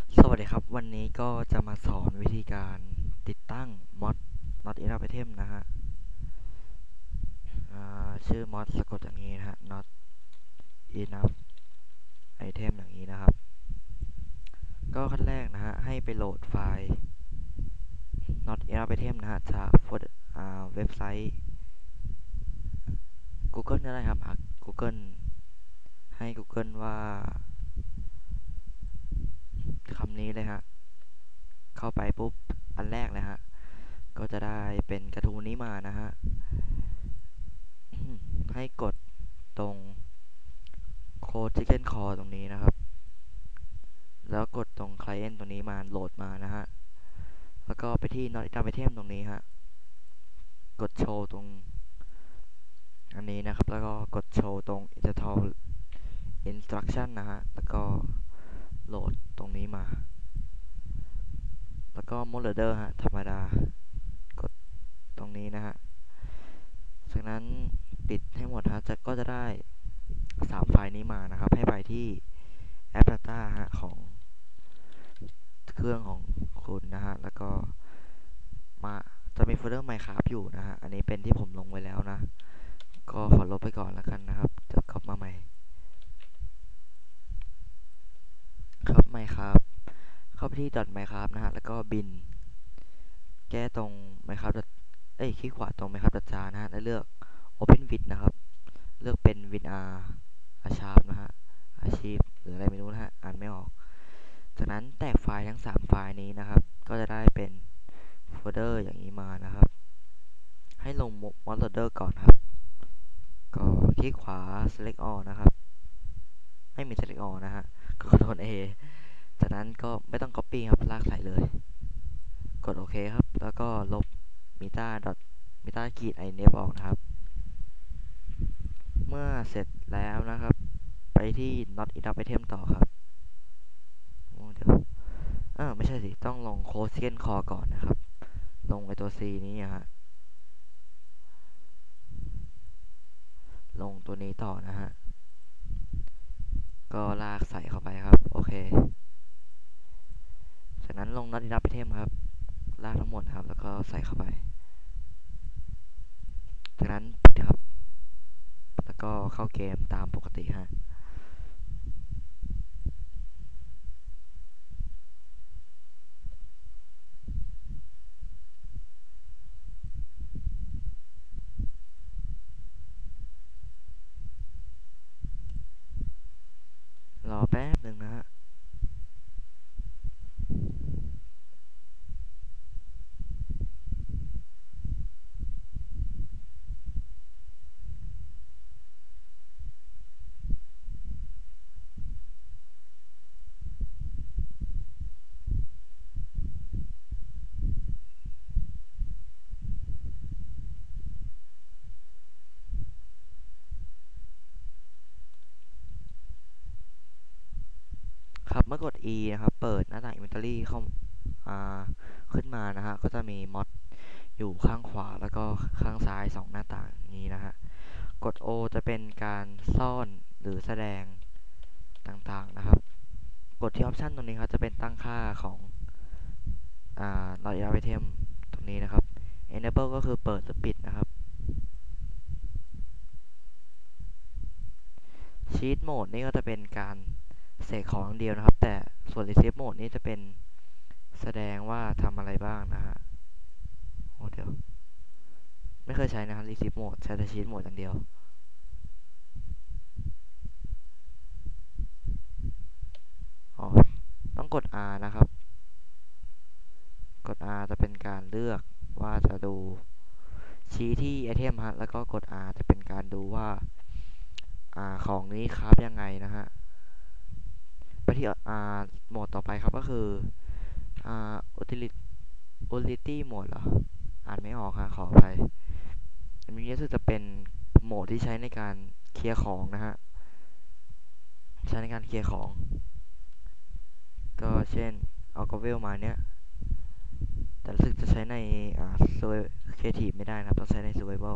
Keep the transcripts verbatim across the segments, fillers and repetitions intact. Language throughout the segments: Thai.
สวัสดีครับวันนี้ก็จะมาสอนวิธีการติดตั้งมอด not enough item นะฮะชื่อมอดสะกดอย่างนี้นะฮะ not enough item อย่างนี้นะครับก็ขั้นแรกนะฮะให้ไปโหลดไฟล์ not enough item นะฮะจากเว็บไซต์ Google ก็ได้ครับ Google ให้ Google ว่าคำนี้เลยฮะเข้าไปปุ๊บอันแรกเลยฮะก็จะได้เป็นกระทู้นี้มานะฮะให้กดตรงโค้ด Chicken Call ตรงนี้นะครับแล้วกดตรง Client ตรงนี้มาโหลดมานะฮะแล้วก็ไปที่ Not Enough Item ตรงนี้ฮะกดโชว์ตรงอันนี้นะครับแล้วก็กดโชว์ตรง Install Instruction นะฮะแล้วก็โหลดตรงนี้มาแล้วก็ Modder ฮะธรรมดากดตรงนี้นะฮะจากนั้นปิดให้หมดฮะจะก็จะได้สามไฟล์นี้มานะครับให้ไปที่แอป Data ฮะของเครื่องของคุณนะฮะแล้วก็มาจะมีโฟลเดอร์ Minecraft อยู่นะฮะอันนี้เป็นที่ผมลงไว้แล้วนะก็ขอลบไปก่อนแล้วกันนะครับจะกลับมาใหม่ครับ Minecraft เข้าไปที่ .minecraft นะฮะแล้วก็บินแก้ตรง Minecraft เอ้ยคลิกขวาตรง Minecraft .jar นะฮะแล้วเลือก Open with นะครับเลือกเป็น WinR Archive นะฮะ Archive หรืออะไรไม่รู้นะฮะอ่านไม่ออกจากนั้นแตกไฟล์ทั้งสามไฟล์นี้นะครับก็จะได้เป็นโฟลเดอร์อย่างนี้มานะครับให้ลง Modder ก่อนครับก็คลิกขวา select all นะครับไม่มี select all นะฮะก็ Ctrl A จากนั้นก็ไม่ต้อง copy ครับลากใส่เลยกดโอเคครับแล้วก็ลบ meta meta ขีด inf ออกนะครับเมื่อเสร็จแล้วนะครับไปที่ not enough item ต่อครับเดี๋ยวเออไม่ใช่สิต้องลง cosine core ก่อนนะครับลงไอตัว c นี้ฮะลงตัวนี้ต่อนะฮะก็ลากใส่เข้าไปครับโอเคจากนั้นลง not enough item ครับลากทั้งหมดครับแล้วก็ใส่เข้าไปจากนั้นปิดครับแล้วก็เข้าเกมตามปกติฮะรอแป๊บหนึ่งนะฮะครับเมื่อกด E นะครับเปิดหน้าต่าง Inventory เข้าขึ้นมานะฮะก็จะมีมอดอยู่ข้างขวาแล้วก็ข้างซ้ายสองหน้าต่างนี้นะฮะกด O จะเป็นการซ่อนหรือแสดงต่างๆนะครับกดที่ออปชันตรงนี้ครับจะเป็นตั้งค่าของอ่า Royal Item ตรงนี้นะครับ Enable ก็คือเปิดหรือปิดนะครับ Cheat Mode นี่ก็จะเป็นการเสกของอย่างเดียวนะครับแต่ส่วน Receive Mode นี่จะเป็นแสดงว่าทำอะไรบ้างนะฮะโอ้เดี๋ยวไม่เคยใช้นะครับ Receive Mode ใช้แต่ Cheat Mode อย่างเดียวอ๋อต้องกด R นะครับกด R จะเป็นการเลือกว่าจะดูชี้ที่ไอเทมฮะแล้วก็กด R จะเป็นการดูว่าอ่าของนี้คราฟยังไงนะฮะไปที่อ่าโหมดต่อไปครับก็คืออ่า utility utility mode เหรออ่านไม่ออกฮะขออภัยอันนี้รู้สึกจะเป็นโหมดที่ใช้ในการเคลียร์ของนะฮะใช้ในการเคลียร์ของก็เช่นเอากรเวลมาเนี้ยแต่รู้สึกจะใช้ในอ่า creative ไม่ได้นะครับต้องใช้ใน survival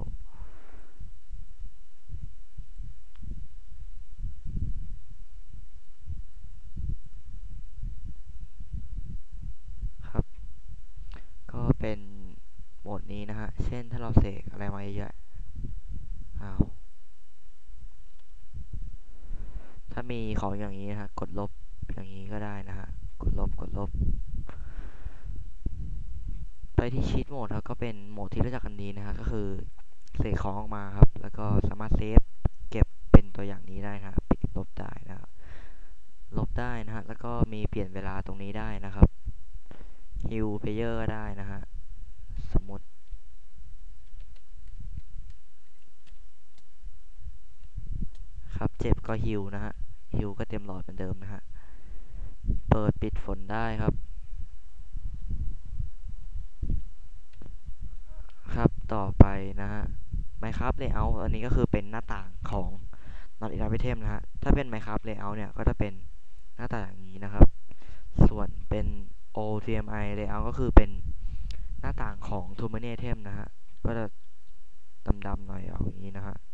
นี้นะฮะเช่นถ้าเราเสกอะไรมาเยอะๆอ้าวถ้ามีของอย่างนี้นะฮะกดลบอย่างนี้ก็ได้นะฮะกดลบกดลบไปที่ชีตโหมดครับก็เป็นโหมดที่รู้จักกันดีนะฮะก็คือเสกของออกมาครับแล้วก็สามารถเซฟเก็บเป็นตัวอย่างนี้ได้นะฮะปิดลบได้นะครับลบได้นะฮะแล้วก็มีเปลี่ยนเวลาตรงนี้ได้นะครับฮิลเพลเยอร์ก็ได้นะฮะสมมติครับเจ็บก็ฮิลนะฮะฮิลก็เต็มหลอดเหมือนเดิมนะฮะเปิดปิดฝนได้ครับครับต่อไปนะฮะ Minecraft Layout อันนี้ก็คือเป็นหน้าต่างของ Not Enough Item นะฮะถ้าเป็น Minecraft Layout เนี่ยก็จะเป็นหน้าต่างอย่างนี้นะครับส่วนเป็น โอ ที เอ็ม ไอ Layout ก็คือเป็นหน้าต่างของ Too Many Item นะฮะก็จะดำๆหน่อยเอาอย่างนี้นะฮะ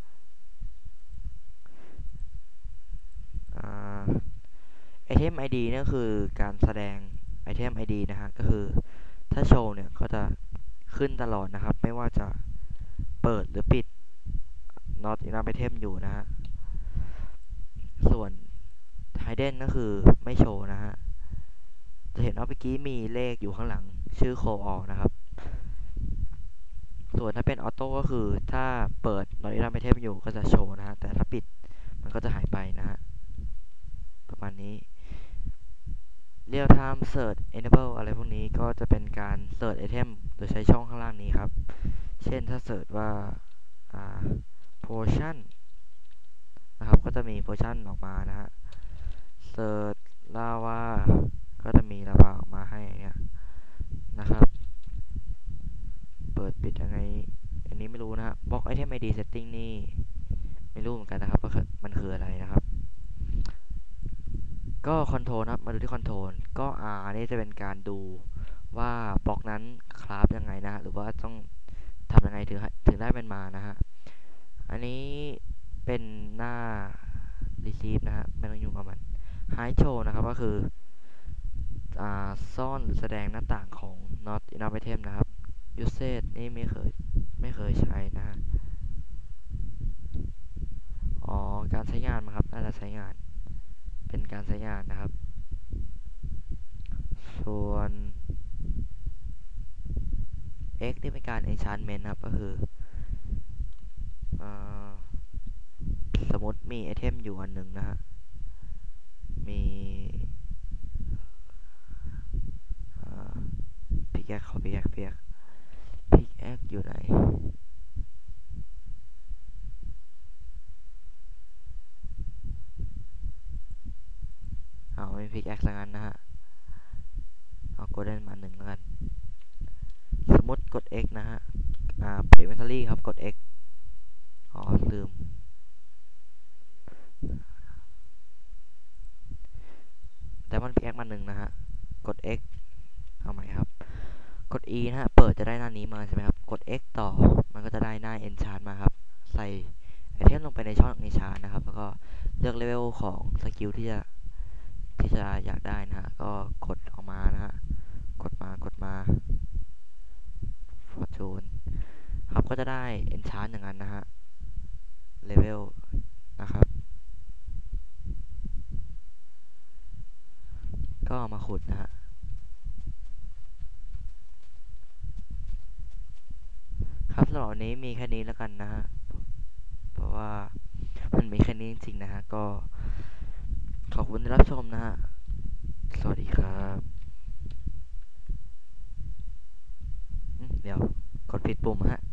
ไอเทม ไอ ดี เนี่ยคือการแสดงไอเทม ไอ ดี นะฮะก็คือถ้าโชว์เนี่ยก็จะขึ้นตลอดนะครับไม่ว่าจะเปิดหรือปิด Not Enough Item อยู่นะฮะส่วน Hidden ก็คือไม่โชว์นะฮะจะเห็นว่าเมื่อกี้มีเลขอยู่ข้างหลังชื่อ Call All นะครับส่วนถ้าเป็นออโต้ก็คือถ้าเปิด Not Enough Item อยู่ก็จะโชว์นะฮะแต่ถ้าปิดมันก็จะหายไปนะฮะประมาณนี้ Real Time Search Enable อะไรพวกนี้ก็จะเป็นการ Search Item โดยใช้ช่องข้างล่างนี้ครับเช่นถ้า Search ว่าอ่า Potion นะครับก็จะมี Potion ออกมานะฮะ Search Lava ก็จะมีลาวาออกมาให้อย่างเงี้ยนะครับเปิดปิดยังไงอันนี้ไม่รู้นะฮะ Block Item ไอ ดี Setting นี่ไม่รู้เหมือนกันนะครับว่ามันคืออะไรนะครับก็คอนโทรลครับมาดูที่คอนโทรลก็ R นี่จะเป็นการดูว่าบล็อกนั้นคราฟยังไงนะหรือว่าต้องทำยังไงถึงถึงได้เป็นมานะฮะอันนี้เป็นหน้า receive นะฮะไม่ต้องยุ่งกับมัน hide show นะครับก็คืออ่าซ่อนหรือแสดงหน้าต่างของ not enough item นะครับ usage นี่ไม่เคยไม่เคยใช้นะฮะอ๋อการใช้งานมั้งครับน่าจะใช้งานเป็นการใช้งานนะครับส่วน X นี่เป็นการ enchantment ครับก็คืออ่าสมมติมีไอเทมอยู่อันหนึ่งนะฮะมีพิกแอคขอพิกแอคพิกแอคพิกแอคอยู่ไหนเอาไม่พิกแอคละงั้นนะฮะเอาโกลเด้นมาหนึ่งแล้วกันสมมติกด X นะฮะอ่าเปิด inventory ครับกด X อ๋อลืมแต่มันพิกแอคมาหนึ่งนะฮะกด X เอาใหม่ครับกด E นะฮะเปิดจะได้หน้านี้มาใช่ไหมครับกด X ต่อมันก็จะได้หน้า enchant มาครับใส่ไอเทมลงไปในช่อง enchant นะครับแล้วก็เลือกเลเวลของสกิลที่จะที่จะอยากได้นะฮะก็กดออกมานะฮะกดมากดมา Fortune ครับก็จะได้ enchant อย่างนั้นนะฮะเลเวลนะครับก็มาขุดนะฮะครับสำหรับวันนี้มีแค่นี้แล้วกันนะฮะเพราะว่ามันมีแค่นี้จริงๆนะฮะก็ขอบคุณที่รับชมนะฮะสวัสดีครับเดี๋ยวกดผิดปุ่มฮะ